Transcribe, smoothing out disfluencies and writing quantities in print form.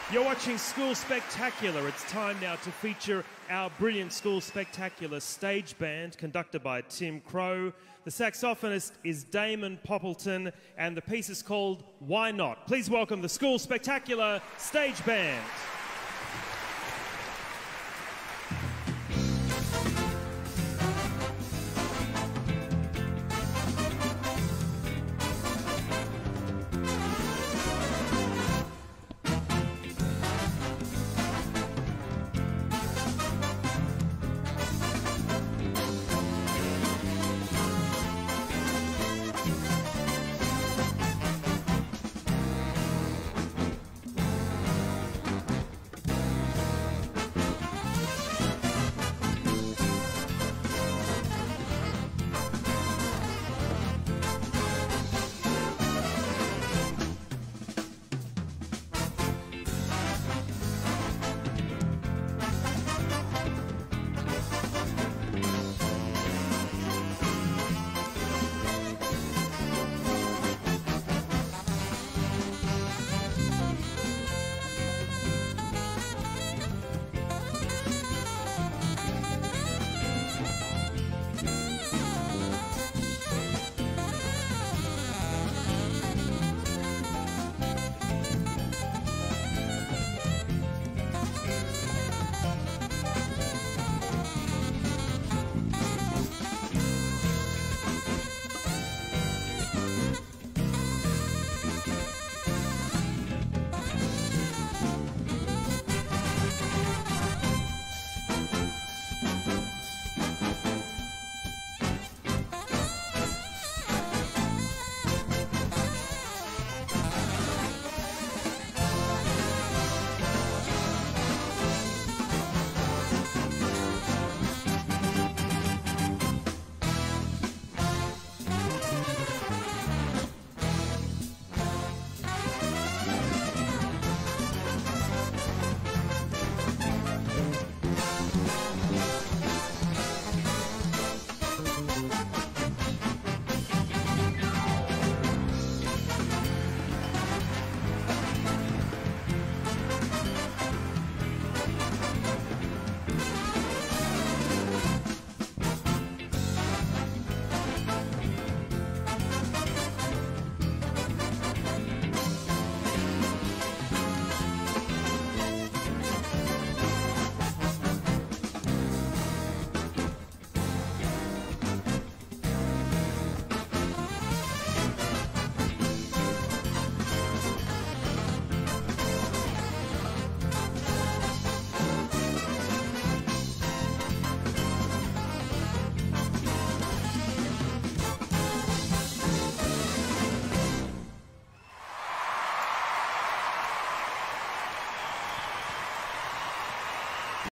You're watching School Spectacular. It's time now to feature our brilliant School Spectacular stage band conducted by Tim Crow. The saxophonist is Damon Poppleton and the piece is called Why Not? Please welcome the School Spectacular stage band.